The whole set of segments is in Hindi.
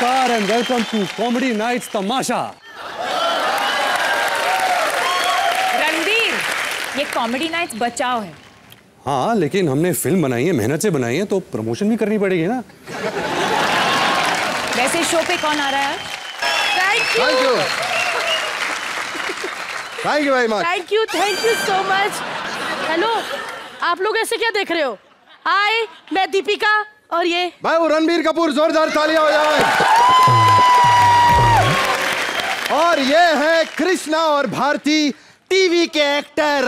नमस्कार and welcome to comedy nights तमाशा। रणवीर, ये कॉमेडी नाइट्स बचाओ है। हाँ, लेकिन हमने फिल्म बनाई है, मेहनत से बनाई है, तो प्रमोशन भी करनी पड़ेगी ना। वैसे शो पे कौन आ रहा है? Thank you very much. Thank you so much. Hello, आप लोग ऐसे क्या देख रहे हो? हाय, मैं दीपिका और ये भाई वो रणबीर कपूर, जोरदार तालियां हो जाए। और ये है कृष्णा और भारती, टीवी के एक्टर।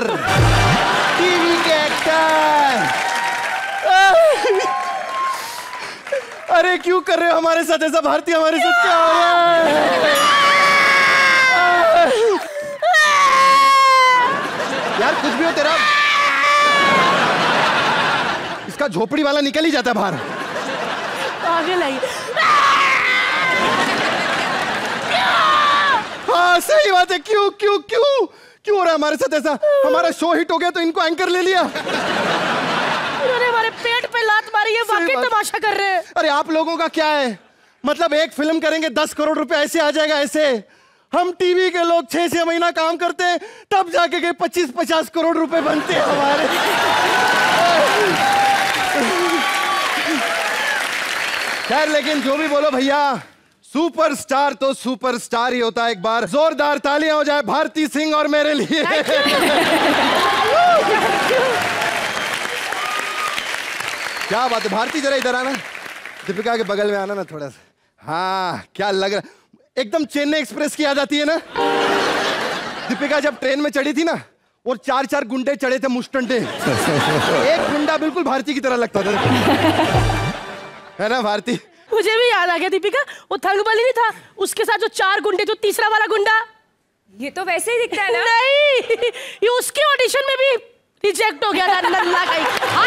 अरे क्यों कर रहे हो हमारे साथ ऐसा भारती? हमारे साथ क्या हो रहा है यार? कुछ भी हो तेरा, इसका झोपड़ी वाला निकल ही जाता है बाहर। पागल है। हाँ सही बात है। क्यों क्यों क्यों क्यों हो रहा है हमारे साथ ऐसा? हमारा शो हिट हो गया तो इनको एंकर ले लिया। उन्होंने हमारे पेट पे लात मारी है, वाकई तमाशा कर रहे हैं। अरे आप लोगों का क्या है, मतलब एक फिल्म करेंगे 10 करोड़ रुपए ऐसे आ जाएगा ऐसे? हम टीवी के लोग 6-6 महीना काम करते हैं, तब जाके के 25-50 करोड़ रुपए बनते हैं हमारे। खैर, लेकिन जो भी बोलो भैया, सुपरस्टार तो सुपरस्टार ही होता है। एक बार जोरदार तालियां हो जाए भारती सिंह और मेरे लिए। क्या बात है भारती, जरा इधर आना, दीपिका के बगल में आना ना थोड़ा सा। हाँ, क्या लग रहा, एकदम चेन्नई एक्सप्रेस की याद आती है ना। दीपिका जब ट्रेन में चढ़ी थी ना, और 4-4 गुंडे चढ़े थे मुस्टंडे। एक गुंडा बिल्कुल भारती की तरह लगता था, है ना भारती? मुझे भी याद आ गया दीपिका, वो थंगबली नहीं था, उसके साथ जो 4 गुंडे, जो तीसरा वाला गुंडा। ये तो वैसे ही दिखता है ना। नहीं, ये उसके ऑडिशन में भी रिजेक्ट हो गया था। नल्ला कहीं।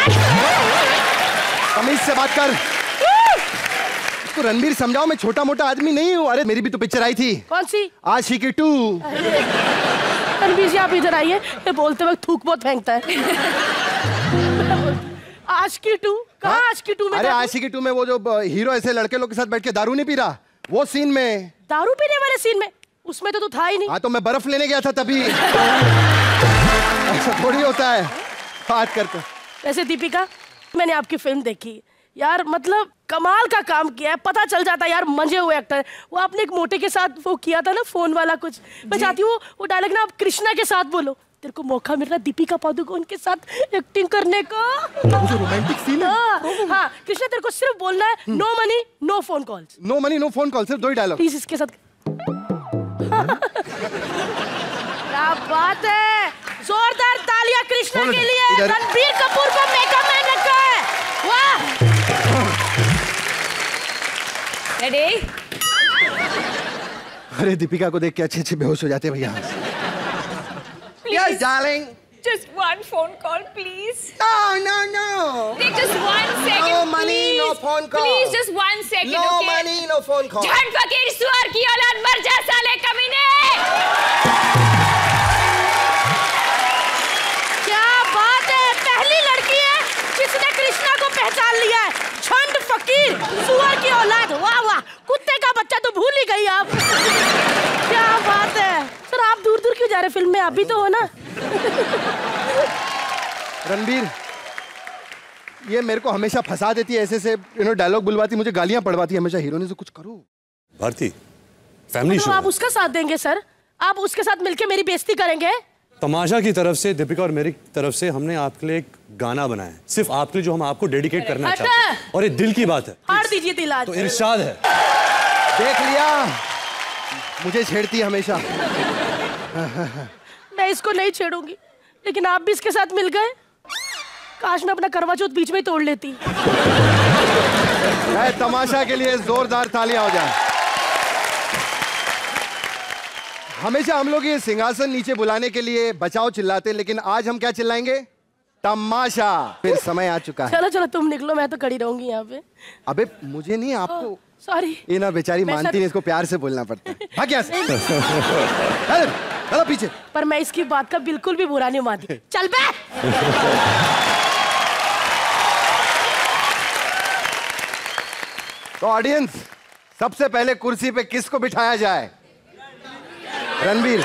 तमीज से बात कर। तो रणबीर समझाओ, मैं छोटा मोटा आदमी नहीं हूँ। अरे मेरी भी तो पिक्चर आई थी। कौन सी? आशिकी 2। रणबीर जी आप इधर आइए, ये बोलते वक्त थूक बहुत फेंकता है। आशिकी 2? कहाँ आशिकी 2 में? अरे आशिकी 2 में वो जो हीरो ऐसे लड़के लोग के साथ बैठ के दारू नहीं पी रहा, वो सीन में। दारू पीने वाले सीन में? उसमें तो तू था ही नहीं। हाँ तो मैं बर्फ लेने गया था तभी। ऐसा थोड़ी होता है बात करते। वैसे दीपिका, मैंने आपकी फिल्म देखी यार, मतलब कमाल का काम किया है। पता चल जाता है यार, मंजे हुए एक्टर। वो आपने एक मोटे के साथ वो किया था ना, फोन वाला कुछ। मैं चाहती हूँ वो डायलॉग ना आप कृष्णा के साथ बोलो। तेरे को मौका मिल रहा है दीपिका पादुकोण के साथ एक्टिंग करने का। जो रोमांटिक सीन है। हाँ कृष्णा, तेरे को सिर्फ बोलना है no money no phone calls. No money no phone call, सिर्फ 2 ही डायलॉग प्लीज इसके साथ। क्या बात है, जोरदार तालियां कृष्णा के लिए। रणबीर कपूर को मेकअप मैन रखा है। वाह। रेडी? अरे दीपिका को देख के अच्छे बेहोश हो जाते हैं भैया। Yes, darling. Just one phone call, please. No. Take just 1 second, No money, please. no phone call. Please, just 1 second, No okay? money, no phone call. झट फकीर सुअर की औलाद, मर जा साले कमीने। क्या बात है, पहली लड़की है जिसने कृष्णा को पहचान लिया है। झंड फकीर सुअर की औलाद, वाह वाह। कुत्ते का बच्चा तो भूल ही गई आप। क्या बात है सर, आप दूर दूर क्यों जा रहे फिल्म में? आप भी तो हो ना। रणबीर, ये मेरे को हमेशा फंसा देती है ऐसे डायलॉग बुलवाती, मुझे गालियां पड़वाती है हमेशा। हीरोइन से कुछ करो। Bharti, family show. आप उसका साथ देंगे सर? आप उसके साथ मिलके मेरी बेइज्जती करेंगे? तमाशा की तरफ से, दीपिका और मेरी तरफ से हमने आपके लिए एक गाना बनाया है, सिर्फ आपके लिए, जो हम आपको डेडिकेट करना चाहते हैं। और ये दिल की बात है। हार दीजिए दिल आज। तो इरशाद है। देख लिया, मुझे छेड़ती है हमेशा। मैं इसको नहीं छेड़ूंगी, लेकिन आप भी इसके साथ मिल गए। काश मैं अपना करवा चौथ बीच में ही तोड़ लेती। तमाशा के लिए जोरदार तालियां हो जाए। हमेशा हम लोग ये सिंहासन नीचे बुलाने के लिए बचाओ चिल्लाते, लेकिन आज हम क्या चिल्लाएंगे? तमाशा। फिर समय आ चुका है। चलो चलो तुम निकलो, मैं तो खड़ी रहूंगी यहाँ पे। अबे मुझे नहीं, आपको। सॉरी। ये ना बेचारी मानती नहीं, इसको प्यार से बोलना पड़ता है। भाग यहाँ से। चलो पीछे। पर मैं इसकी बात का बिल्कुल भी बुरा नहीं मानती। चल बे। तो ऑडियंस, सबसे पहले कुर्सी पे किसको बिठाया जाए? रणबीर।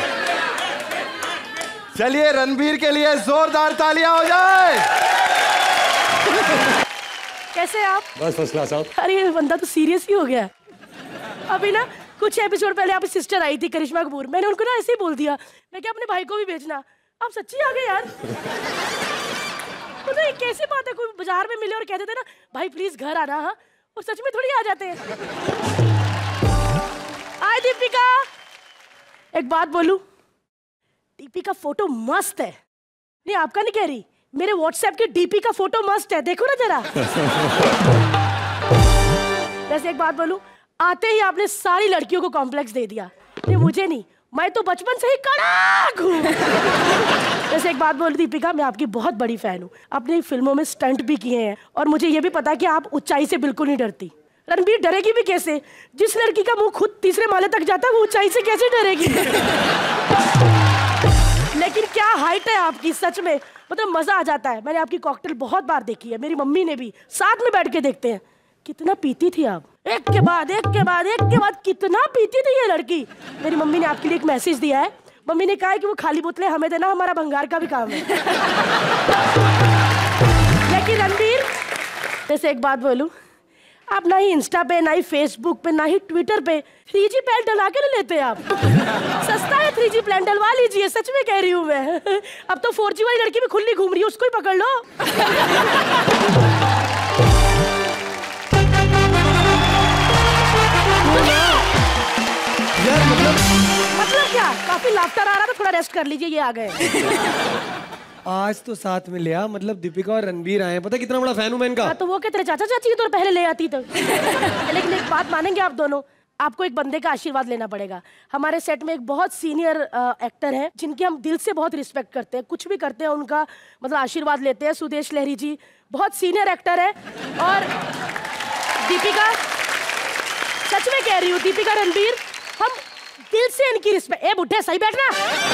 चलिए रणबीर के लिए जोरदार तालियां हो जाए। कैसे आप? बस फर्स्ट क्लास आप। अरे ये बंदा तो सीरियस ही हो गया। अभी ना कुछ एपिसोड पहले आपकी सिस्टर आई थी करिश्मा कपूर, मैंने उनको ना ऐसे ही बोल दिया, मैं क्या अपने भाई को भी भेजना। आप सच्ची आ गए यार। मतलब कैसी बात है, कोई बाजार में मिले और कह देते ना भाई प्लीज घर आना, हाँ, और सच में थोड़ी आ जाते हैं। हाय दीपिका, एक बात बोलूं, दीपिका फोटो मस्त है। नहीं आपका नहीं कह रही, मेरे व्हाट्सएप के डीपी का फोटो मस्त है, देखो ना जरा। वैसे एक बात बोलूं, आते ही आपने सारी लड़कियों को कॉम्प्लेक्स दे दिया। नहीं मुझे नहीं, मैं तो बचपन से ही कड़क हूँ। वैसे एक बात बोल दीपिका, मैं आपकी बहुत बड़ी फैन हूँ, अपनी फिल्मों में स्टंट भी किए हैं और मुझे ये भी पता है कि आप ऊंचाई से बिल्कुल नहीं डरती। रणबीर डरेगी भी कैसे? जिस लड़की का मुंह खुद तीसरे माले तक जाता है वो ऊंचाई से कैसे डरेगी? लेकिन क्या हाइट है आपकी, सच में मतलब मजा आ जाता है। मैंने आपकी कॉकटेल बहुत बार देखी है, मेरी मम्मी ने भी, साथ में बैठ के देखते हैं। कितना पीती थी आप, एक के बाद एक के बाद एक के बाद कितना पीती थी ये लड़की। मेरी मम्मी ने आपके लिए एक मैसेज दिया है, मम्मी ने कहा है कि वो खाली बोतलें हमें देना, हमारा भंगार का भी काम है। लेकिन रणबीर, जैसे एक बात बोलूं, आप ना ही इंस्टा पे, ना ही फेसबुक पे, ना ही ट्विटर पे 3G प्लान डलवा के नहीं लेते आप। सस्ता है 3G प्लान, डलवा लीजिए, सच में कह रही हूँ मैं। अब तो 4G वाली लड़की भी खुली घूम रही है, उसको ही पकड़ लो। यार मतलब क्या, काफी लाफ्टर आ रहा था, थोड़ा रेस्ट कर लीजिए, ये आ गए। आज तो साथ में लिया, मतलब दीपिका और रणबीर आए, पता कितना बड़ा फैन हूं मैं इनका। तो वो क्या तेरे चाचा चाची की तो पहले ले आती तो। लेकिन एक बात मानेंगे आप दोनों, आपको एक बंदे का आशीर्वाद लेना पड़ेगा। हमारे सेट में एक बहुत सीनियर एक्टर हैं जिनकी हम दिल से बहुत रिस्पेक्ट करते हैं, कुछ भी करते हैं उनका मतलब आशीर्वाद लेते हैं। सुदेश लहरी जी बहुत सीनियर एक्टर है। और दीपिका, सच में कह रही हूँ दीपिका रणबीर, हम दिल से इनकी रिस्पेक्ट। ए बुढ़े सही बैठना,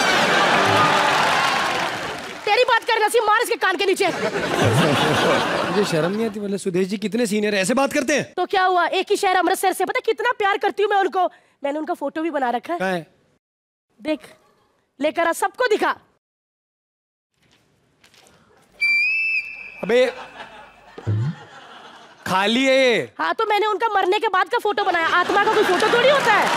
तेरी बात कर नसीब, मार इसके कान के नीचे। मुझे शर्म नहीं आती, मतलब सुदेश जी कितने सीनियर ऐसे बात करते हैं। तो क्या हुआ, एक ही शहर अमृतसर से, पता कितना प्यार करती हूँ मैं उनको। मैंने उनका फोटो भी बना रखा है, देख लेकर आ, सबको दिखा। अबे खाली है ये। हाँ तो मैंने उनका मरने के बाद का फोटो बनाया, आत्मा का कोई फोटो थोड़ी होता है।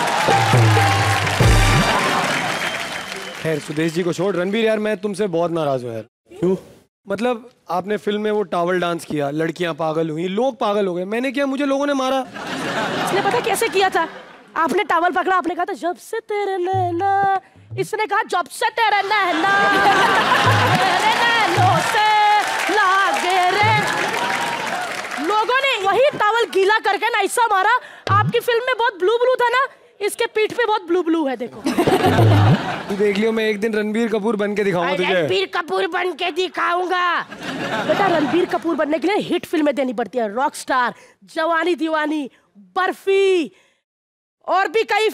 खैर सुदेश जी को छोड़, रणबीर यार मैं तुमसे बहुत नाराज हूँ यार। क्यों? मतलब आपने फिल्म में वो टावल डांस किया, लड़कियां पागल हुई, लोग पागल हो गए, मैंने किया, मुझे लोगों ने मारा। इसने पता कैसे किया था? आपने टावल पकड़ा, आपने कहा था जब से तेरे नैना, इसने कहा जब से तेरे नैना तेरे नैनों से लागे रे। लोगों ने वही टावल गीला करके ना ऐसा मारा। आपकी फिल्म में बहुत ब्लू ब्लू था ना, इसके पीठ पे बहुत ब्लू ब्लू है, देखो। तू देख लियो, मैं एक दिन रणबीर कपूर बन के दिखाऊंगा तुझे। रणबीर कपूर बन के दिखाऊंगा। बेटा रणबीर कपूर बनने के लिए हिट फिल्में देनी पड़ती है, रॉक स्टार, जवानी दीवानी, बर्फी, और भी कई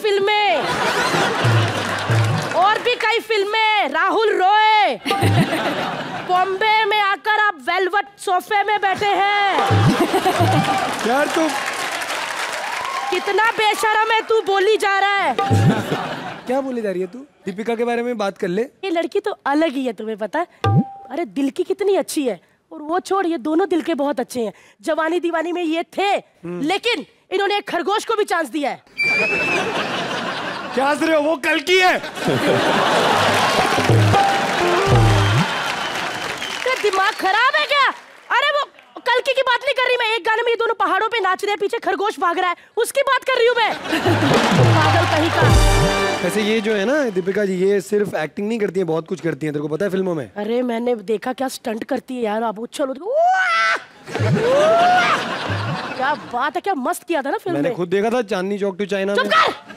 फिल्में, राहुल रॉय। बॉम्बे में आकर आप वेलवेट सोफे में बैठे हैं। यार तू कितना बेशरम है तू, बोली जा रहा है। क्या बोली जा रही है तू? दीपिका के बारे में बात कर ले। ये लड़की तो अलग ही है, तुम्हें पता है? अरे दिल की कितनी अच्छी है, और वो छोड़, ये दोनों दिल के बहुत अच्छे हैं। जवानी दीवानी में ये थे, लेकिन इन्होंने एक खरगोश को भी चांस दिया है। क्या हंस रहे हो, वो कल की है। दिमाग खराब है क्या? अरे वो कल्कि की बात नहीं कर रही मैं, एक गाने में ये दोनों पहाड़ों पे नाच रहे हैं, पीछे खरगोश भाग रहा है, उसकी बात कर रही हूँ मैं। पागल कहीं का। वैसे ये जो है ना दीपिका जी, ये सिर्फ एक्टिंग नहीं करती है, बहुत कुछ करती है, तेरे को पता है फिल्मों में। अरे मैंने देखा क्या स्टंट करती है यार, आप उछल क्या बात है, क्या मस्त किया था ना फिल्म में। मैंने खुद देखा था चांदनी चौक टू चाइना में।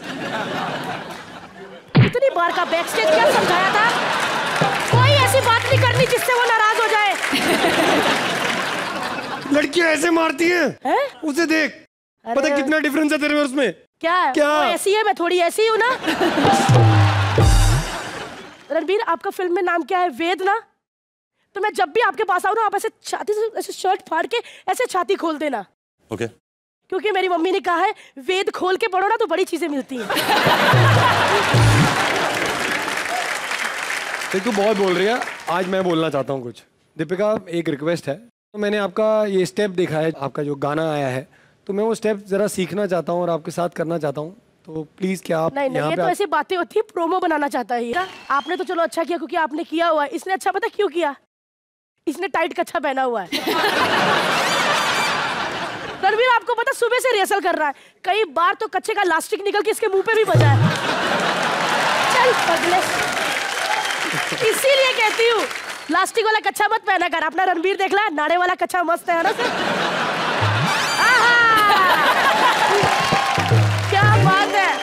कितनी बार का बैक स्टेज क्या समझाया था, कोई ऐसी बात नहीं करनी जिससे वो नाराज हो जाए। लड़कियां ऐसे मारती हैं, उसे देख, पता कितना डिफरेंस है तेरे में उसमें। क्या वो ऐसी है, मैं थोड़ी ऐसी हूँ ना। रणबीर आपका फिल्म में नाम क्या है? वेद ना? तो मैं जब भी आपके पास आऊँ ना, आप ऐसे छाती से ऐसे शर्ट फाड़ के ऐसे छाती खोल देना। ओके। क्योंकि मेरी मम्मी ने कहा है वेद खोल के पढ़ो ना तो बड़ी चीजें मिलती हैं। तू बहुत बोल रही है, आज मैं बोलना चाहता हूँ कुछ। दीपिका, एक रिक्वेस्ट है, तो मैंने आपका ये स्टेप देखा है, आपका जो गाना आया है, तो मैं वो स्टेप जरा सीखना चाहता हूँ और आपके साथ करना चाहता हूँ, तो प्लीज क्या आप नहीं नहीं, ये तो ऐसी बातें होती है, प्रोमो बनाना चाहता है ये। आपने तो चलो अच्छा किया क्योंकि आपने किया हुआ है। इसने अच्छा पता क्यों किया? इसने टाइट कच्छा पहना हुआ है। रणवीर आपको पता सुबह से रिहर्सल कर रहा है, कई बार तो कच्चे का लास्टिक निकल के इसके मुंह पे भी बजा है। चल पगले, इसीलिए कहती हूँ प्लास्टिक वाला कच्छा मत पहना कर। अपना रणवीर देख ला, नाड़े वाला कच्छा मस्त है ना सर? क्या बात है,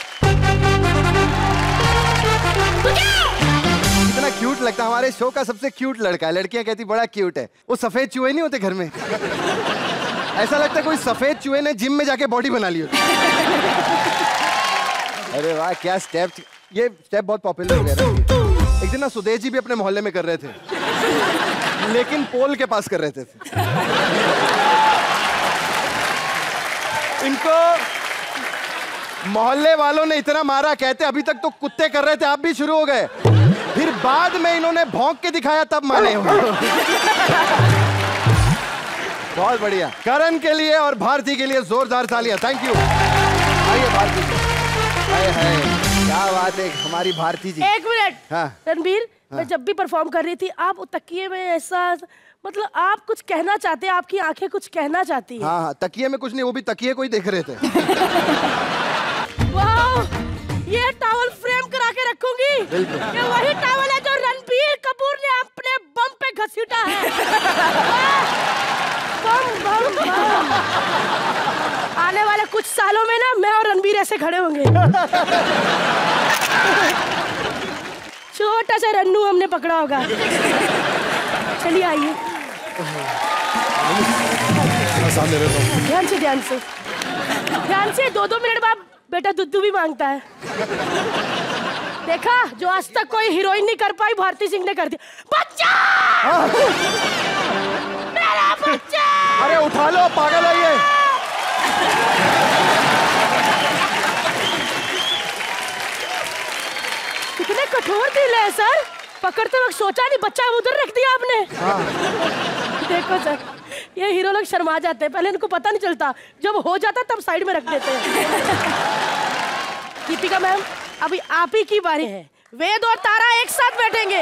कितना क्यूट लगता है। हमारे शो का सबसे क्यूट लड़का है, लड़कियां कहती बड़ा क्यूट है। वो सफेद चूहे नहीं होते घर में, ऐसा लगता है कोई सफेद चूहे ने जिम में जाके बॉडी बना ली होती। अरे वाह क्या स्टेप, ये स्टेप बहुत पॉपुलर हो गया। एक दिन ना सुदेश जी भी अपने मोहल्ले में कर रहे थे, लेकिन पोल के पास कर रहे थे। इनको मोहल्ले वालों ने इतना मारा, कहते अभी तक तो कुत्ते कर रहे थे, आप भी शुरू हो गए। फिर बाद में इन्होंने भौंक के दिखाया तब माने। बहुत बढ़िया। करण के लिए और भारती के लिए जोरदार तालियां। Thank you. आइए भारती जी। हाय हाय क्या बात है हमारी भारती जी। एक मिनट। हाँ। रणबीर, मैं जब भी परफॉर्म कर रही थी आप तकिए में ऐसा, मतलब आप कुछ कहना चाहते हैं, आपकी आंखें कुछ कहना चाहती हैं। हाँ हाँ, तकिए में कुछ नहीं, वो भी तकिए को ही देख रहे थे। वाह, ये टॉवल फ्रेम करा के रखूंगी। ये वही टॉवल है जो रणबीर कपूर ने अपने बम पे घसीटा है। बम बम बम। आने वाले कुछ सालों में ना मैं और रणबीर ऐसे खड़े होंगे। छोटा सा रन्नू हमने पकड़ा होगा। चलिए आइए, ध्यान से ध्यान से ध्यान से। 2-2 मिनट बाद बेटा दुद्धू भी मांगता है। देखा, जो आज तक कोई हीरोइन नहीं कर पाई भारती सिंह ने कर दिया। बच्चा, मेरा बच्चा। अरे उठा लो, पागल है ये। कितने कठोर दिल है सर, पकड़ते वक्त सोचा नहीं, बच्चा उधर रख दिया आपने। हाँ। देखो सर, ये हीरो लोग शर्मा जाते हैं, पहले इनको पता नहीं चलता, जब हो जाता तब साइड में रख देते हैं। दीपिका मैम, अभी आप ही की बारी है। वेद और तारा एक साथ बैठेंगे।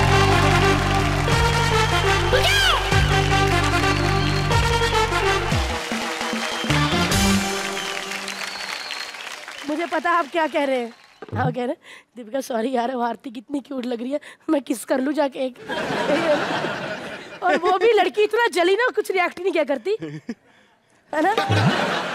मुझे पता है आप क्या कह रहे हैं। हाँ कह रहे हैं, दीपिका सॉरी यार, भारती कितनी क्यूट लग रही है, मैं किस कर लूं जाके एक। और वो भी लड़की इतना जली ना, कुछ रिएक्ट नहीं क्या करती है ना।